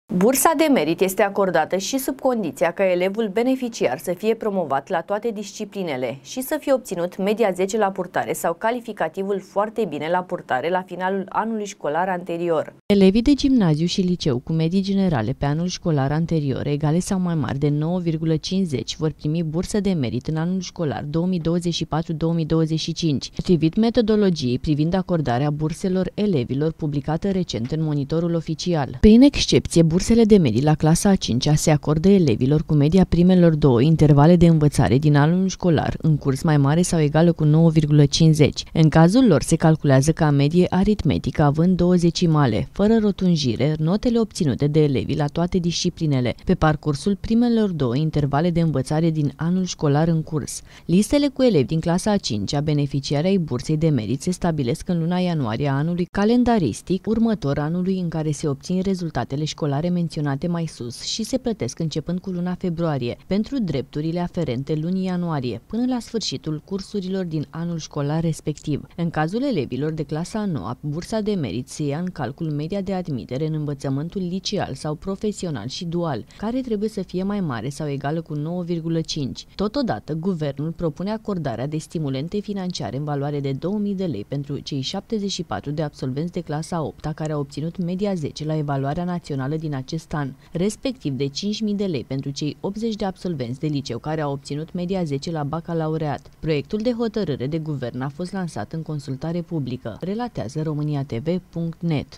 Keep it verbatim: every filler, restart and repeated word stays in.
Bursa de merit este acordată și sub condiția ca elevul beneficiar să fie promovat la toate disciplinele și să fie obținut media zece la purtare sau calificativul foarte bine la purtare la finalul anului școlar anterior. Elevii de gimnaziu și liceu cu medii generale pe anul școlar anterior egale sau mai mari de nouă virgulă cincizeci vor primi bursă de merit în anul școlar două mii douăzeci și patru două mii douăzeci și cinci, potrivit metodologiei privind acordarea burselor elevilor publicată recent în Monitorul Oficial. Prin excepție, bursele de medii la clasa a cincea se acordă elevilor cu media primelor două intervale de învățare din anul școlar în curs mai mare sau egală cu nouă virgulă cincizeci. În cazul lor se calculează ca medie aritmetică având două decimale, fără rotunjire, notele obținute de elevii la toate disciplinele pe parcursul primelor două intervale de învățare din anul școlar în curs. Listele cu elevi din clasa a cincea beneficiari ai bursei de merit se stabilesc în luna ianuarie a anului calendaristic următor anului în care se obțin rezultatele școlare menționate mai sus și se plătesc începând cu luna februarie pentru drepturile aferente lunii ianuarie până la sfârșitul cursurilor din anul școlar respectiv. În cazul elevilor de clasa a noua, bursa de merit se ia în calcul media de admitere în învățământul liceal sau profesional și dual, care trebuie să fie mai mare sau egală cu nouă virgulă cinci. Totodată, guvernul propune acordarea de stimulente financiare în valoare de două mii de lei pentru cei șaptezeci și patru de absolvenți de clasa a opta care au obținut media zece la evaluarea națională din acest an, respectiv de cinci mii de lei pentru cei optzeci de absolvenți de liceu care au obținut media zece la bacalaureat. Proiectul de hotărâre de guvern a fost lansat în consultare publică, relatează românia t v punct net.